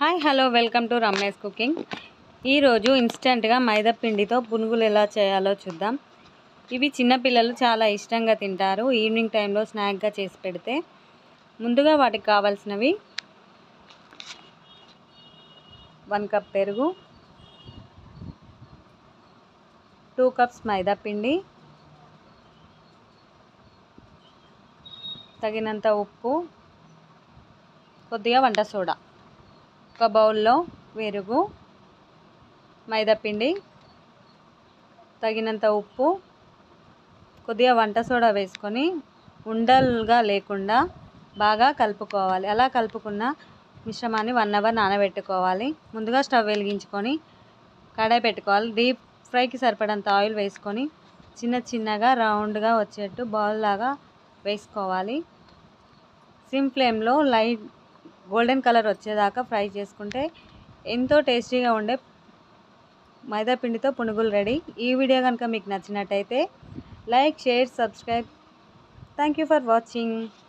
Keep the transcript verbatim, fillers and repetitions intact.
Hi hello welcome to Ramesh cooking. ఈరోజు ఇన్స్టెంట్గా మైదా పిండితో పునుగులు ఎలా చేయాలో చూద్దాం. ఇవి చిన్నపిల్లలు చాలా ఇష్టంగా తింటారు. ఈవినింగ్ టైంలో స్నాక్గా చేసి పెడితే. ముందుగా వాటికి కావాల్సినవి వన్ కప్ పెరుగు, టూ కప్స్ మైదా పిండి, తగినంత ఉప్పు, కొద్దిగా వంట సోడా. ఒక బౌల్లో పెరుగు, మైదాపిండి, తగినంత ఉప్పు, కొద్దిగా వంట సోడా వేసుకొని ఉండలుగా లేకుండా బాగా కలుపుకోవాలి. అలా కలుపుకున్న మిశ్రమాన్ని వన్ అవర్ నానబెట్టుకోవాలి. ముందుగా స్టవ్ వెలిగించుకొని కడాయి పెట్టుకోవాలి. డీప్ ఫ్రైకి సరిపడంత ఆయిల్ వేసుకొని చిన్న చిన్నగా రౌండ్గా వచ్చేట్టు బాల్ లాగా వేసుకోవాలి. సిమ్ ఫ్లేమ్లో లైట్ గోల్డెన్ కలర్ వచ్చేదాకా ఫ్రై చేసుకుంటే ఎంతో టేస్టీగా ఉండే మైదా పిండితో పునుగులు రెడీ. ఈ వీడియో కనుక మీకు నచ్చినట్టయితే like, share, subscribe. Thank you for watching.